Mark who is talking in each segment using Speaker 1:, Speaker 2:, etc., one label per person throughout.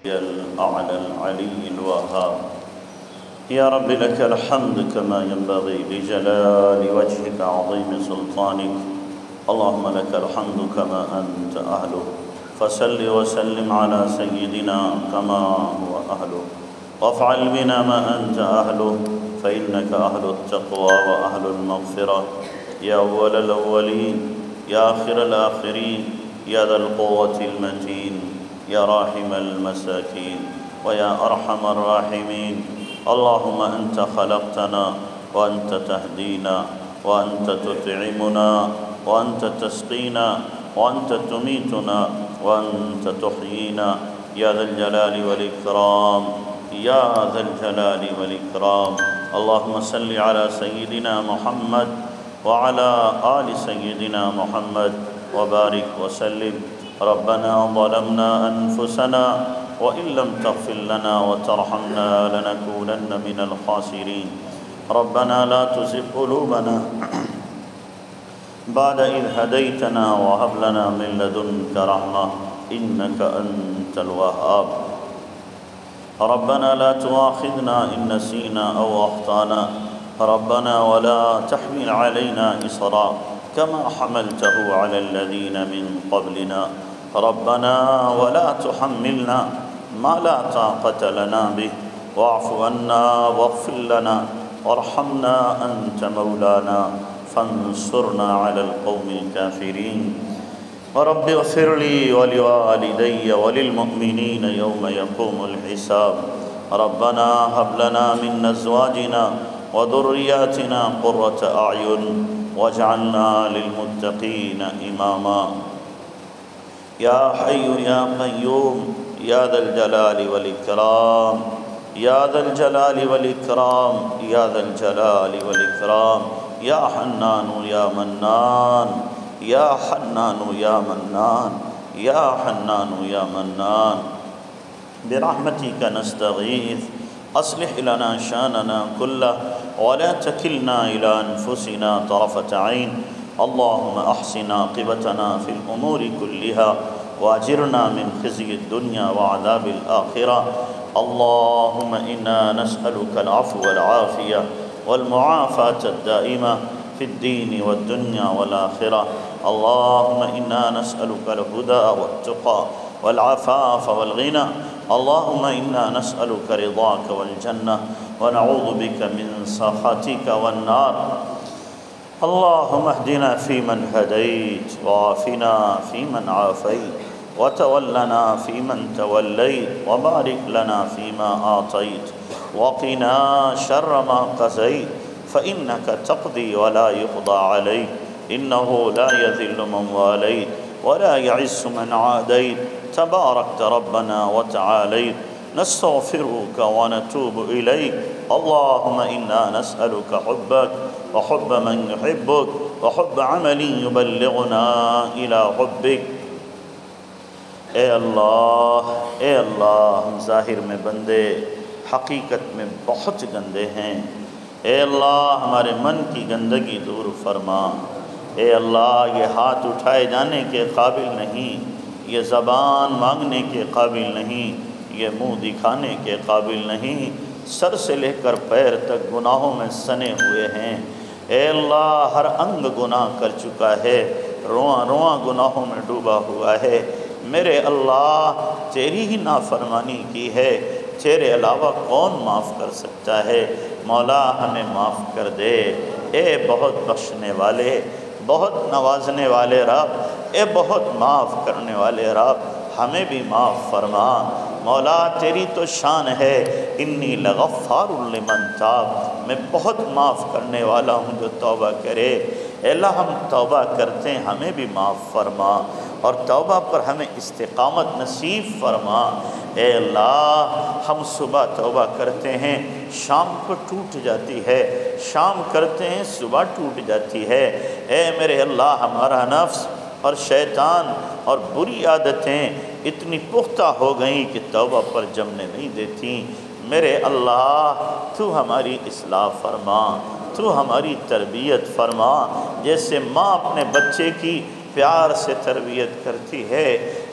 Speaker 1: الأعلى العلي الوهاب. يا رب لك الحمد كما ينبغي لجلال وجهك عظيم سلطانك. اللهم لك الحمد كما أنت أهله، فصل وسلم على سيدنا كما هو أهله، وافعل بنا ما أنت أهله، فإنك أهل التقوى وأهل المغفرة. يا أول الأولين، يا آخر الآخرين، يا ذا القوة المتين، يا راحم المساكين، ويا أرحم الراحمين. اللهم أنت خلقتنا، وأنت تهدينا، وأنت تطعمنا، وأنت تسقينا، وأنت تميتنا، وأنت تحيينا. يا ذا الجلال والإكرام، يا ذا الجلال والإكرام. اللهم صل على سيدنا محمد وعلى آل سيدنا محمد وبارك وسلم. ربنا ظلمنا أنفسنا وإن لم تغفر لنا وترحمنا لنكونن من الخاسرين. ربنا لا تزغ قلوبنا بعد إذ هديتنا وهب لنا من لدنك رحمة إنك أنت الوهاب. ربنا لا تؤاخذنا إن نسينا أو أخطأنا. ربنا ولا تحمل علينا إصرا كما حملته على الذين من قبلنا. ربنا ولا تحملنا ما لا طاقة لنا به، واعف عنا واغفر لنا وارحمنا أنت مولانا فانصرنا على القوم الكافرين. ورب اغفر لي ولوالدي وللمؤمنين يوم يقوم الحساب. ربنا هب لنا من أزواجنا وذرياتنا قرة أعين واجعلنا للمتقين إماما. يا حي يا قيوم يا ذا الجلال والإكرام، يا ذا الجلال والإكرام، يا ذا الجلال والإكرام. يا حنان يا منان، يا حنان يا منان، يا حنان يا منان. برحمتك نستغيث، أصلح لنا شأننا كله ولا تكلنا إلى أنفسنا طرفة عين. اللهم أحسن عاقبتنا في الأمور كلها وأجرنا من خزي الدنيا وعذاب الآخرة. اللهم إنا نسألك العفو والعافية والمعافاة الدائمة في الدين والدنيا والآخرة. اللهم إنا نسألك الهدى والتقى والعفاف والغنى. اللهم إنا نسألك رضاك والجنة ونعوذ بك من سخطك والنار. اللهم اهدنا فيمن هديت، وعافنا فيمن عافيت، وتولنا فيمن توليت، وبارك لنا فيما أعطيت، وقنا شر ما قضيت، فإنك تقضي ولا يقضى عليك، إنه لا يذل من واليت ولا يعز من عاديت، تباركت ربنا وتعاليت. نستغفرك ونتوب إليك. اللهم إنا نسألك حبك وحب من يحبك وحب عمل يبلغنا إلى حبك. اے اللہ ہم ظاہر میں بندے، حقیقت میں بہت گندے ہیں. اے اللہ ہمارے من کی گندگی دور فرما. اے اللہ یہ ہاتھ اٹھائے جانے کے قابل نہیں، یہ زبان مانگنے کے قابل نہیں، یہ منہ دکھانے کے قابل نہیں. سر سے لے کر پیر تک گناہوں میں سنے ہوئے ہیں. اے اللہ ہر انگ گناہ کر چکا ہے، رواں رواں گناہوں میں ڈوبا ہوا ہے. میرے اللہ تیری ہی نافرمانی کی ہے، تیرے علاوہ کون معاف کر سکتا ہے؟ مولا ہمیں معاف کر دے. اے بہت بخشنے والے، بہت نوازنے والے رب، اے بہت معاف کرنے والے رب، ہمیں بھی معاف فرما. مولا تیری تو شان ہے، انی لغفار لمن تاب، میں بہت معاف کرنے والا ہوں جو توبہ کرے. اے اللہ ہم توبہ کرتے ہیں، ہمیں بھی معاف فرما اور توبہ پر ہمیں استقامت نصیب فرما. اے اللہ ہم صبح توبہ کرتے ہیں، شام کو ٹوٹ جاتی ہے، شام کرتے ہیں صبح ٹوٹ جاتی ہے. اے میرے اللہ ہمارا نفس اور شیطان اور بری عادتیں اتنی پختہ ہو گئیں کہ توبہ پر جمنے نہیں دیتی. میرے اللہ تو ہماری اصلاح فرما، تو ہماری تربیت فرما. جیسے ماں اپنے بچے کی پیار سے تربیت کرتی ہے،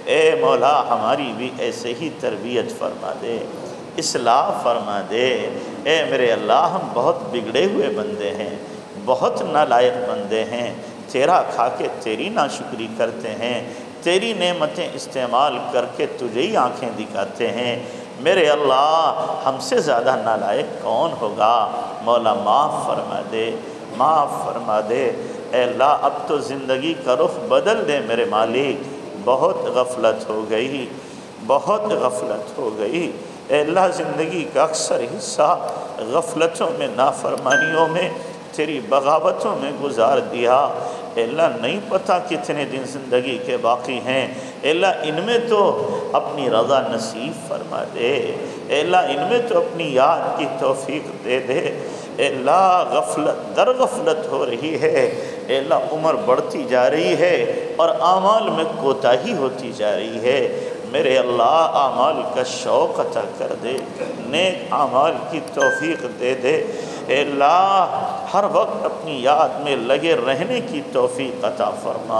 Speaker 1: اے مولا ہماری بھی ایسے ہی تربیت فرما دے، اصلاح فرما دے۔ اے میرے اللہ ہم بہت بگڑے ہوئے بندے ہیں، بہت نالائق بندے ہیں، تیرا کھا کے تیری ناشکری کرتے ہیں، تیری نعمتیں استعمال کر کے تجھے ہی آنکھیں دکھاتے ہیں۔ میرے اللہ ہم سے زیادہ نالائق کون ہوگا؟ مولا معاف فرما دے، معاف فرما دے۔ اے اللہ اب تو زندگی کا رخ بدل دے میرے مالک، بہت غفلت ہو گئی، بہت غفلت ہو گئی۔ اے اللہ زندگی کا اکثر حصہ غفلتوں میں، نافرمانیوں میں، تیری بغاوتوں میں گزار دیا۔ اے اللہ نہیں پتہ کتنے دن زندگی کے باقی ہیں، اے اللہ ان میں تو اپنی رضا نصیب فرما دے، اے اللہ ان میں تو اپنی یاد کی توفیق دے دے۔ اے اللہ غفلت در غفلت ہو رہی ہے، اے اللہ عمر بڑھتی جا رہی ہے اور اعمال میں کوتاہی ہوتی جا رہی ہے۔ میرے اللہ اعمال کا شوق عطا کر دے، نیک اعمال کی توفیق دے دے۔ اے اللہ ہر وقت اپنی یاد میں لگے رہنے کی توفیق عطا فرما۔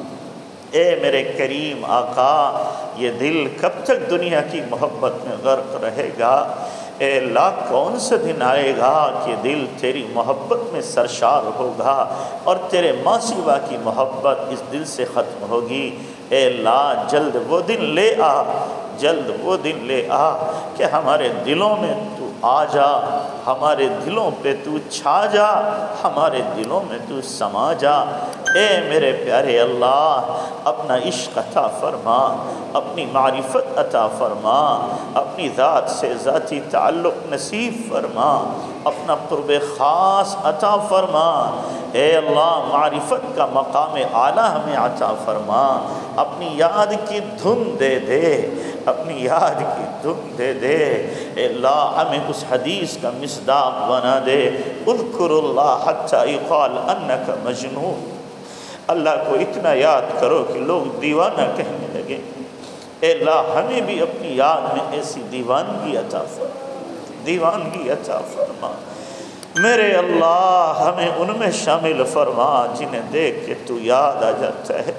Speaker 1: اے میرے کریم آقا یہ دل کب تک دنیا کی محبت میں غرق رہے گا؟ اے اللہ کون سا دن آئے گا کہ دل تیری محبت میں سرشار ہوگا اور تیرے ماں سوا کی محبت اس دل سے ختم ہوگی؟ اے اللہ جلد وہ دن لے آ، جلد وہ دن لے آ کہ ہمارے دلوں میں تو آ جا، ہمارے دلوں پہ تو چھا جا، ہمارے دلوں میں تو سما جا۔ اے میرے پیارے اللہ اپنا عشق عطا فرما، اپنی معرفت عطا فرما، اپنی ذات سے ذاتی تعلق نصیب فرما، اپنا قرب خاص عطا فرما۔ اے اللہ معرفت کا مقام اعلیٰ ہمیں عطا فرما، اپنی یاد کی دھن دے دے، اپنی یاد کی دھن دے دے۔ اے اللہ ہمیں اس حدیث کا مصداق بنا دے، اذکر اللہ حتی یقال انک مجنون۔ اللہ کو اتنا یاد کرو کہ لوگ دیوانہ کہنے لگے۔ اے اللہ ہمیں بھی اپنی یاد میں ایسی دیوانگی عطا فرما، دیوانگی عطا فرما۔ میرے اللہ ہمیں ان میں شامل فرما جنہیں دیکھ کے تو یاد آ جاتا ہے۔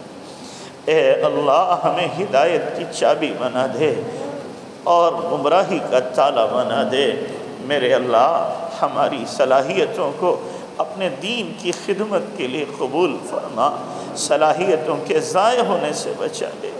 Speaker 1: اے اللہ ہمیں ہدایت کی چابی بنا دے اور گمراہی کا تالا بنا دے۔ میرے اللہ ہماری صلاحیتوں کو اپنے دین کی خدمت کے لیے قبول فرما، صلاحیتوں کے ضائع ہونے سے بچا لے۔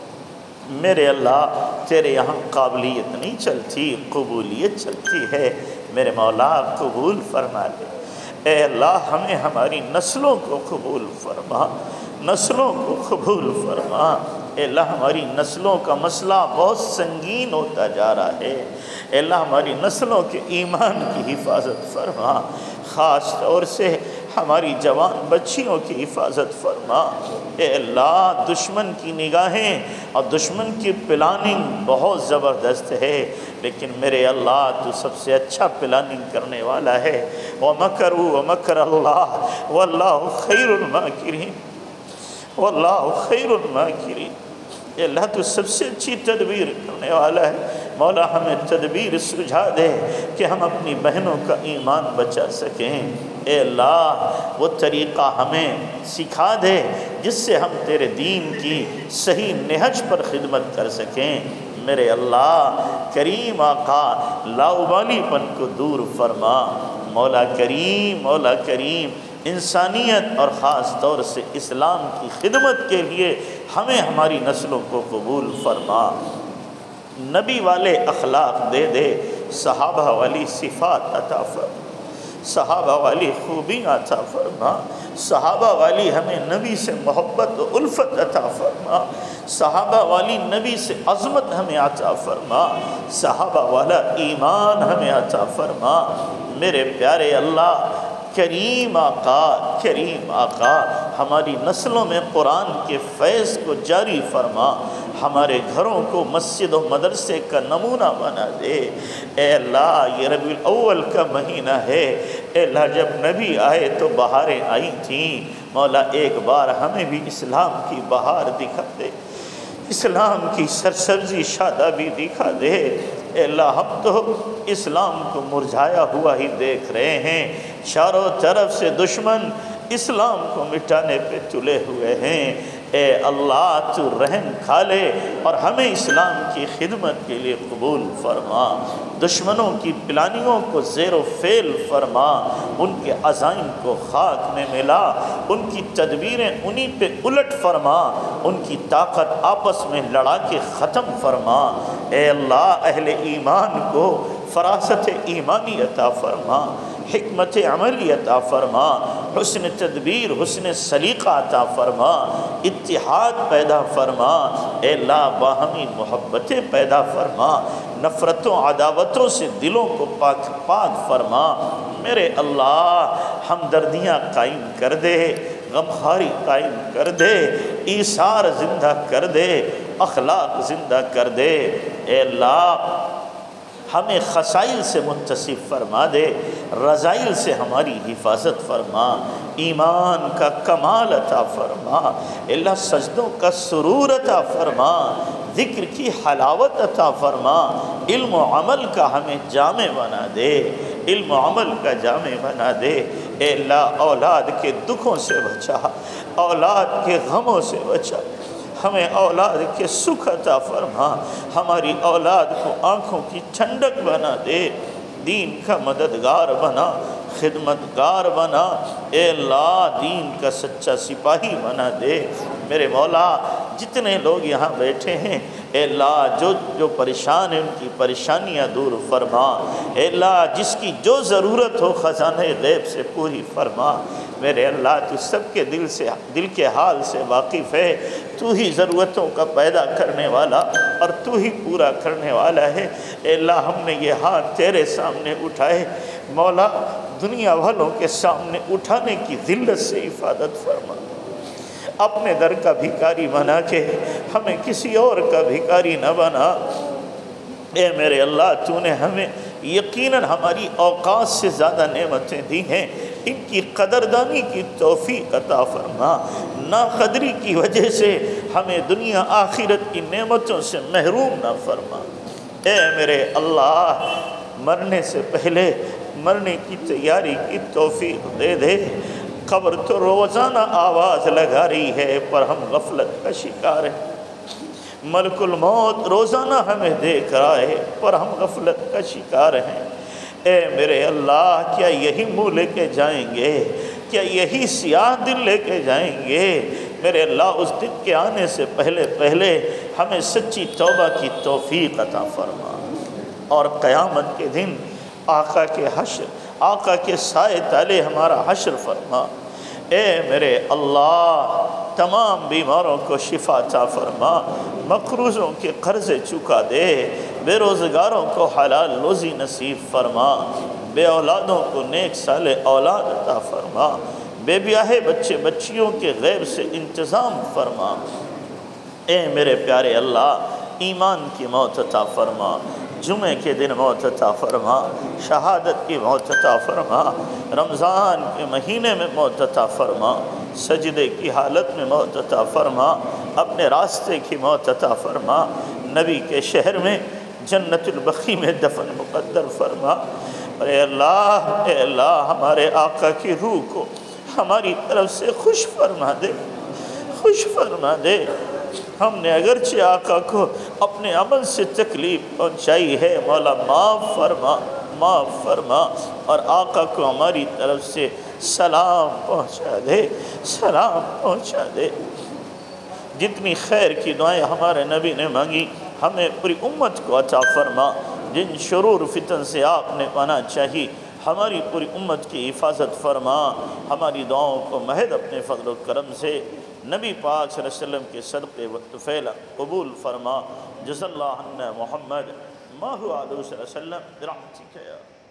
Speaker 1: میرے اللہ تیرے یہاں قابلیت نہیں چلتی، قبولیت چلتی ہے، میرے مولا قبول فرما لے۔ اے اللہ ہمیں ہماری نسلوں کو قبول فرما، نسلوں کو قبول فرما۔ اے اللہ ہماری نسلوں کا مسئلہ بہت سنگین ہوتا جا رہا ہے، اے اللہ ہماری نسلوں کے ایمان کی حفاظت فرما، خاص طور سے ہماری جوان بچیوں کی حفاظت فرما۔ اے اللہ دشمن کی نگاہیں اور دشمن کی پلاننگ بہت زبردست ہے، لیکن میرے اللہ تو سب سے اچھا پلاننگ کرنے والا ہے۔ وَمَكَرُوا وَمَكَرَ اللَّهُ وَاللَّهُ خَيْرُ الْمَاكِرِينَ، وَاللَّهُ خَيْرُ الْمَاكِرِينَ۔ اے اللہ تو سب سے اچھی تدبیر کرنے والا ہے۔ مولا ہمیں تدبیر سجھا دے کہ ہم اپنی بہنوں کا ایمان بچا سکیں۔ اے اللہ وہ طریقہ ہمیں سکھا دے جس سے ہم تیرے دین کی صحیح نہج پر خدمت کر سکیں۔ میرے اللہ کریم آقا لاابالی پن کو دور فرما۔ مولا کریم، مولا کریم انسانیت اور خاص طور سے اسلام کی خدمت کے لیے ہمیں ہماری نسلوں کو قبول فرما۔ نبی والے اخلاق دے دے، صحابہ والی صفات عطا فرما، صحابہ والی خوبیاں عطا فرما، صحابہ والی ہمیں نبی سے محبت و الفت عطا فرما، صحابہ والی نبی سے عظمت ہمیں عطا فرما، صحابہ والا ایمان ہمیں عطا فرما۔ میرے پیارے اللہ کریم آقا، کریم آقا ہماری نسلوں میں قرآن کے فیض کو جاری فرما، ہمارے گھروں کو مسجد و مدرسے کا نمونہ بنا دے۔ اے اللہ یہ ربیع الاول کا مہینہ ہے، اے اللہ جب نبی آئے تو بہاریں آئی تھیں، مولا ایک بار ہمیں بھی اسلام کی بہار دکھا دے، اسلام کی سرسبزی شادابی دکھا دے۔ اے اللہ ہم تو اسلام کو مرجھایا ہوا ہی دیکھ رہے ہیں، چاروں طرف سے دشمن اسلام کو مٹانے پہ تلے ہوئے ہیں۔ اے اللہ تو رحم کھا لے اور ہمیں اسلام کی خدمت کے لیے قبول فرما، دشمنوں کی پلانیوں کو زیر و فیل فرما، ان کے عزائم کو خاک میں ملا، ان کی تدبیریں انہی پہ الٹ فرما، ان کی طاقت آپس میں لڑا کے ختم فرما۔ اے اللہ اہل ایمان کو فراست ایمانی عطا فرما، حکمت عملی عطا فرما، حسن تدبیر، حسن سلیقہ عطا فرما، اتحاد پیدا فرما۔ اے اللہ باہمی محبتیں پیدا فرما، نفرتوں عداوتوں سے دلوں کو پاک پاک فرما۔ میرے اللہ ہمدردیاں قائم کر دے، غمخواری قائم کر دے، ایثار زندہ کر دے، اخلاق زندہ کر دے۔ اے اللہ ہمیں خسائل سے منتصف فرما دے، رذائل سے ہماری حفاظت فرما، ایمان کا کمال عطا فرما، اللہ سجدوں کا سرور عطا فرما، ذکر کی حلاوت عطا فرما، علم و عمل کا ہمیں جامع بنا دے، علم و عمل کا جامع بنا دے۔ اے اللہ اولاد کے دکھوں سے بچا، اولاد کے غموں سے بچا، ہمیں اولاد کے سکھ عطا فرما، ہماری اولاد کو آنکھوں کی ٹھنڈک بنا دے، دین کا مددگار بنا، خدمتگار بنا۔ اے اللہ دین کا سچا سپاہی بنا دے۔ میرے مولا جتنے لوگ یہاں بیٹھے ہیں اے اللہ جو پریشان ہیں ان کی پریشانیاں دور فرما۔ اے اللہ جس کی جو ضرورت ہو خزانہ غیب سے پوری فرما۔ میرے اللہ تو سب کے دل کے حال سے واقف ہے، تو ہی ضرورتوں کا پیدا کرنے والا اور تو ہی پورا کرنے والا ہے۔ اے اللہ ہم نے یہ ہاتھ تیرے سامنے اٹھائے، مولا دنیا والوں کے سامنے اٹھانے کی ذلت سے حفاظت فرما، اپنے در کا بھکاری بنا کے ہمیں کسی اور کا بھکاری نہ بنا۔ اے میرے اللہ تو نے ہمیں یقیناً ہماری اوقات سے زیادہ نعمتیں دی ہیں، ان کی قدردانی کی توفیق عطا فرما، ناقدری کی وجہ سے ہمیں دنیا آخرت کی نعمتوں سے محروم نہ فرما۔ اے میرے اللہ مرنے سے پہلے مرنے کی تیاری کی توفیق دے دے۔ قبر تو روزانہ آواز لگا رہی ہے پر ہم غفلت کا شکار ہیں، ملک الموت روزانہ ہمیں دیکھ رہا ہے پر ہم غفلت کا شکار ہیں۔ اے میرے اللہ کیا یہی منہ لے کے جائیں گے؟ کیا یہی سیاہ دل لے کے جائیں گے؟ میرے اللہ اس دن کے آنے سے پہلے ہمیں سچی توبہ کی توفیق عطا فرما، اور قیامت کے دن آقا کے حشر، آقا کے سائے تلے ہمارا حشر فرما۔ اے میرے اللہ تمام بیماروں کو شفا عطا فرما، مقروضوں کے قرضے چکا دے، بے روزگاروں کو حلال روزی نصیب فرما، بے اولادوں کو نیک صالح اولاد عطا فرما، بے بیاہے بچے بچیوں کے غیب سے انتظام فرما۔ اے میرے پیارے اللہ ایمان کی موت عطا فرما، جمعے کے دن موت عطا فرما، شہادت کی موت عطا فرما، رمضان کے مہینے میں موت عطا فرما، سجدے کی حالت میں موت عطا فرما، اپنے راستے کی موت عطا فرما، نبی کے شہر میں جنت البقیع میں دفن مقدر فرما۔ اے اللہ ہمارے آقا کی روح کو ہماری طرف سے خوش فرما دے، خوش فرما دے۔ ہم نے اگرچہ آقا کو اپنے عمل سے تکلیف پہنچائی ہے، مولا معاف فرما اور آقا کو ہماری طرف سے سلام پہنچا دے، سلام پہنچا دے۔ جتنی خیر کی دعائیں ہمارے نبی نے مانگی ہمیں پوری امت کو عطا فرما، جن شرور فتن سے آپ نے پناہ چاہی ہماری پوری امت کی حفاظت فرما، ہماری دعاؤں کو محض اپنے فضل و کرم سے نبی پاک صلی اللہ علیہ وسلم کے صدقے و طفیل قبول فرما۔ جزا اللہ عنا محمد ما هو علیہ وسلم برحمتک یا